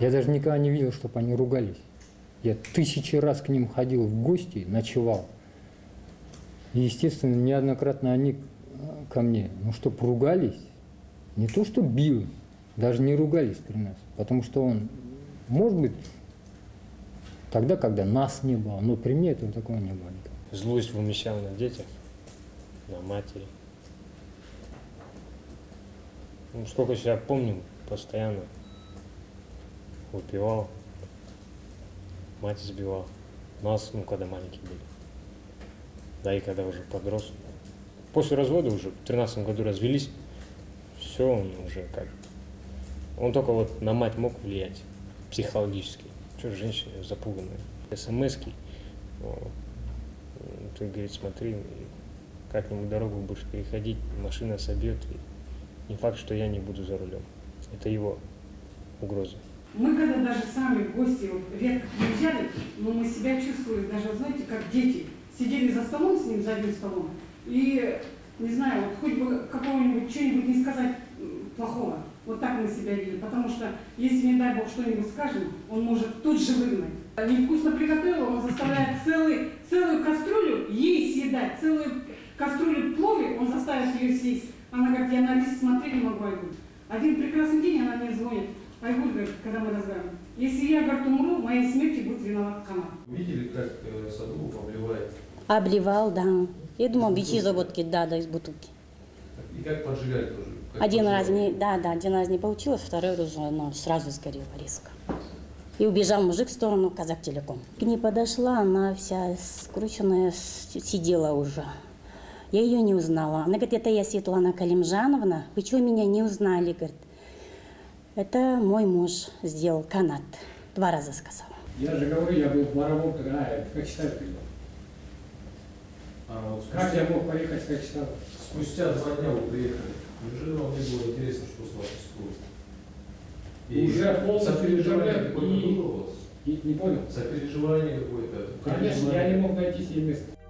Я даже никогда не видел, чтобы они ругались. Я 1000 раз к ним ходил в гости, ночевал. И, естественно, неоднократно они ко мне, ну, чтоб ругались, не то, что бил, даже не ругались при нас. Потому что он, может быть, тогда, когда нас не было, но при мне этого такого не было. Злость вымещал на детях, на матери. Ну, сколько себя помню, постоянно выпивал, мать избивал. Нас, ну, когда маленькие были. Да и когда уже подрос. После развода уже в 13 году развелись, все, он уже как... Он только вот на мать мог влиять психологически. Что женщины запуганные. СМС-ки. Ты, говорит, смотри, как-нибудь дорогу будешь переходить, машина собьет. И не факт, что я не буду за рулем. Это его угроза. Мы когда даже сами в гости вот, редко приезжали, но мы себя чувствовали даже, знаете, как дети. Сидели за столом с ним, за одним столом, и, не знаю, вот хоть бы какого-нибудь, что-нибудь не сказать плохого. Вот так мы себя видим. Потому что, если, не дай Бог, что-нибудь скажем, он может тут же выгнать. Невкусно приготовила, он заставляет целую кастрюлю ей съедать, целую кастрюлю плови, он заставит ее съесть. Она говорит, я на лист смотреть не могу, Айгуль. Один прекрасный день она мне звонит. Айгуль, говорит, когда мы разговариваем, если я, говорит, умру, в моей смерти будет виноват Хамат. Видели, как Садулов обливает? Обливал, да. Я думал, бичи заводки, да, из бутылки. И как поджигали тоже? Один раз не получилось, второй раз сразу сгорело резко. И убежал мужик в сторону Казахтелеком. К ней подошла, она вся скрученная, сидела уже. Я ее не узнала. Она говорит, это я, Светлана Калимжановна. Вы чего меня не узнали? Говорит, это мой муж сделал канат. 2 раза сказала. Я же говорю, я был воровом, как читать приехал. Вот Как я мог поехать, как читал? Спустя 2 дня вы приехали. Неужели вам не было интересно, что с вами происходит? И уже полностью сопереживание уже какое-то было у вас? Не понял? Сопереживание какое-то? Конечно, я не мог найти себе место.